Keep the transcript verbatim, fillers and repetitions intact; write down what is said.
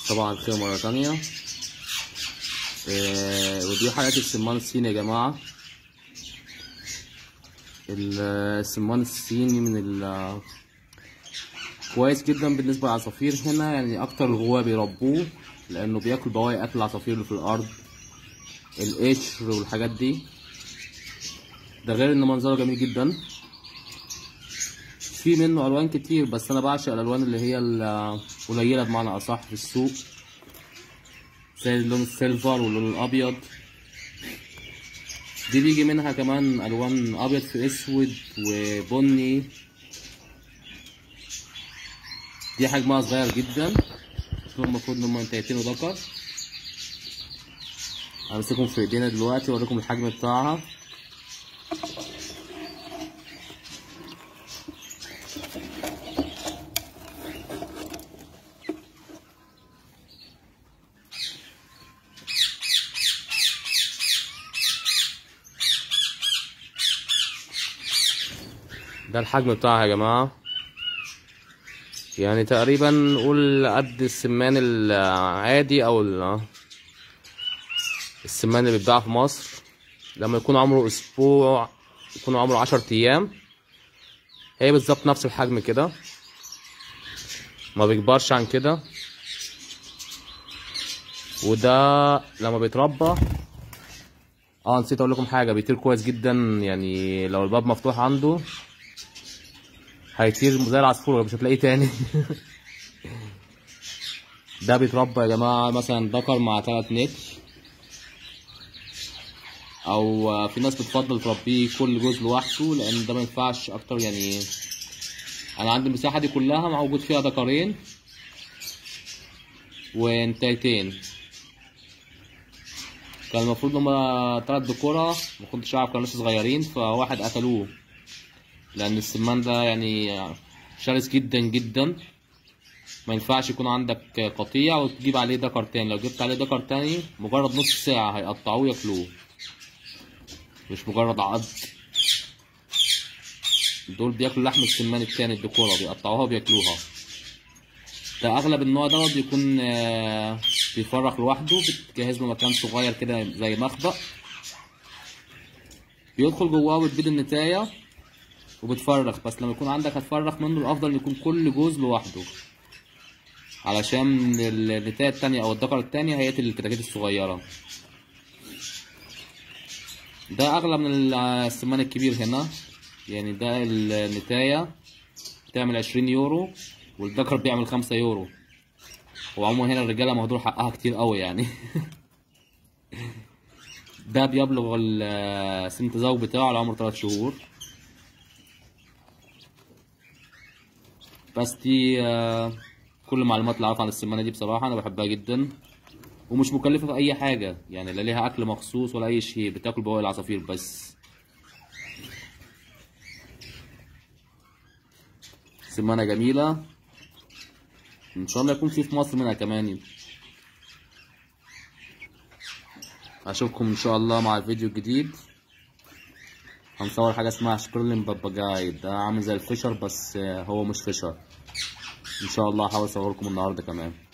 طبعا الخير مرة تانية. آه ودي حلقة السمان الصيني يا جماعة. السمان الصيني من ال كويس جدا بالنسبة للعصافير هنا، يعني أكتر الغوا بيربوه لأنه بياكل بواقي أكل العصافير اللي في الأرض، القشر والحاجات دي. ده غير إن منظره جميل جدا. في منه ألوان كتير بس أنا بعشق الألوان اللي هي القليلة بمعنى أصح في السوق، زي اللون السيلفر واللون الأبيض. دي بيجي منها كمان ألوان أبيض في أسود وبني. دي حجمها صغير جدا، المفروض ان هما انتيتين وذكر. همسكهم في ايدينا دلوقتي واوريكم الحجم بتاعها. ده الحجم بتاعها يا جماعة، يعني تقريبا نقول قد السمان العادي او السمان اللي بيتباع في مصر. لما يكون عمره اسبوع يكون عمره عشر ايام، هي بالظبط نفس الحجم كده، ما بيكبرش عن كده. وده لما بيتربى اه نسيت اقول لكم حاجه، بيطير كويس جدا، يعني لو الباب مفتوح عنده هيطير زي العصفور مش هتلاقيه تاني. ده بيتربى يا جماعه مثلا ذكر مع تلات نتر، او في ناس بتفضل تربيه كل جزء لوحده لان ده ما ينفعش اكتر. يعني انا عندي المساحه دي كلها موجود فيها ذكرين وانتيتين. كان المفروض هما تلات ذكورة، ما كنتش اعرف، كانوا لسه صغيرين فواحد قتلوه لان السمان ده يعني شرس جدا جدا. ما ينفعش يكون عندك قطيع وتجيب عليه ذكر تاني، لو جبت عليه ذكر تاني مجرد نص ساعة هيقطعوه ياكلوه، مش مجرد عض. دول بياكلوا لحم السمان التاني الذكورة، بيقطعوها وبياكلوها. ده اغلب النوع دوت بيكون بيفرخ لوحده، بتجهز له مكان صغير كده زي مخبأ، بيدخل جواه وتبيض النتاية وبتفرخ. بس لما يكون عندك هتفرخ منه الافضل ان يكون كل جوز لوحده، علشان النتاية التانية او الذكر التانية هيقتل الكتاكيت الصغيرة. ده اغلى من السمان الكبير هنا، يعني ده النتاية بتعمل عشرين يورو والذكر بيعمل خمسة يورو. وعموما هنا الرجالة مهدور حقها كتير قوي يعني. ده بيبلغ سن التزاوج بتاعه على عمر تلات شهور. بس دي كل المعلومات اللي اعرفها عن السمانة دي. بصراحة انا بحبها جدا ومش مكلفة في اي حاجة، يعني لا ليها اكل مخصوص ولا اي شيء، بتاكل بواقي العصافير بس. سمانة جميلة، ان شاء الله يكون في في مصر منها كمان. اشوفكم ان شاء الله مع الفيديو الجديد. هنصور حاجه اسمها شبرلين باباجاي، ده عامل زي الفيشر بس هو مش فيشر. ان شاء الله هحاول اصور لكم النهارده كمان.